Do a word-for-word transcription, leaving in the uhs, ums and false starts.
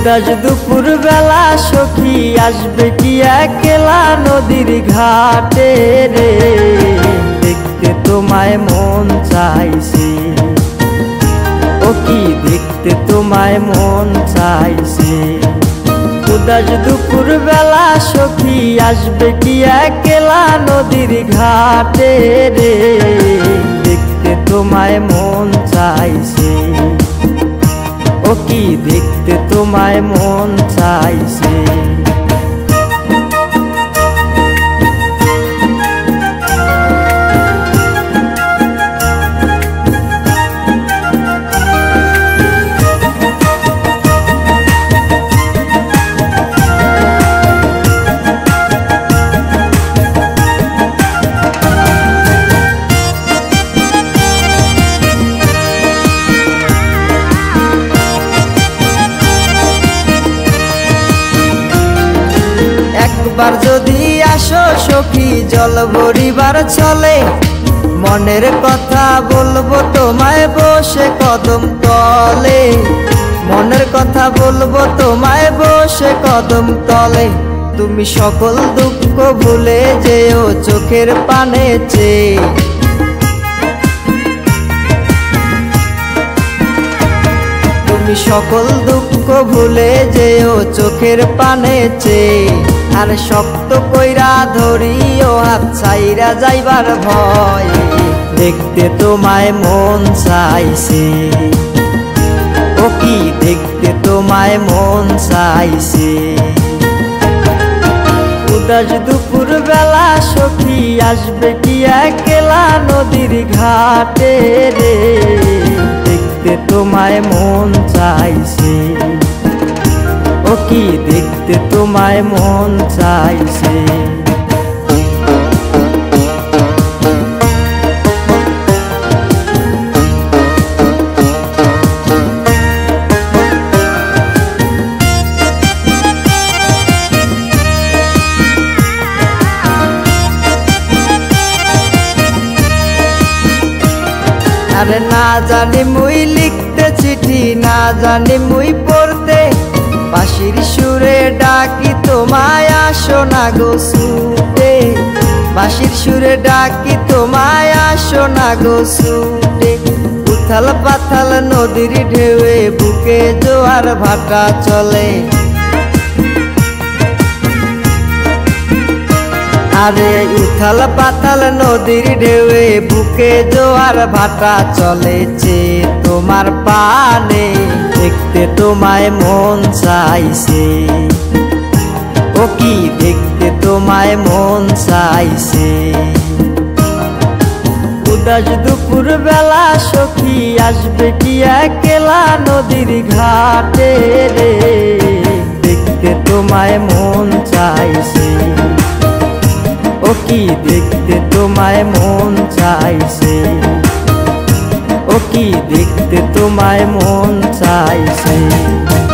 উদাস দুপুর বেলা সখী আসবে কি একলা নদীর ঘাটে রে, দেখতে তোমায় মন চাইছে, ও কি দেখতে তোমায় মন চাইছে। উদাস দুপুর বেলা সখী আসবে কি একলা নদীর ঘাটে রে, দেখতে তোমায় মন চাইছে, ও কি দেখতে তোমায় মন চাইছে। একবার যদি আসো সখী জল ভরিবার চলে, মনের কথা বলবো তোমায় বসে কদম তলে, মনের কথা বলবো তোমায় বসে কদম তলে। তুমি সকল দুঃখ ভুলে যেও চোখের পানে চেয়ে, তুমি সকল দুঃখ ভুলে যেও চোখের পানে চেয়ে। আর শক্ত কইরা ধরিও হাত ছাইরা যাইবার ভয়, দেখতে তোমায় মন চাইছে, ও কি দেখতে তোমায় মন চাইছে। উদাস দুপুর বেলা সখী আসবে কি একলা নদীর ঘাটে রে, দেখতে তোমায় মন চাইছে, ও কি দেখতে তোমায় মন চাইছে। আরে না জানি মুই লিখতে চিঠি, না জানি মুই পড়তে, বাঁশির সুরে ডাকি তোমায় আসো না গো ছুটে, বাঁশির সুরে ডাকি তোমায় আসো না গো ছুটে। উথাল পাথাল নদীর ঢেউয়ে বুকে জোয়ার ভাটা চলে, আরে উথাল পাতাল নদীর ঢেউয়ে বুকে জোয়ার ভাটা চলেছে তোমার পানে, দেখতে তোমায় মন চাইছে, ও কি দেখতে তোমায় মন চাইছে। উদাস দুপুর বেলা সখী আসবে কি একলা নদীর ঘাটে রে, দেখতে তোমায় মন চাইছে, ও কি দেখতে তোমায় মন চাইছে, ও কি দেখতে তোমায় মন চাইছে।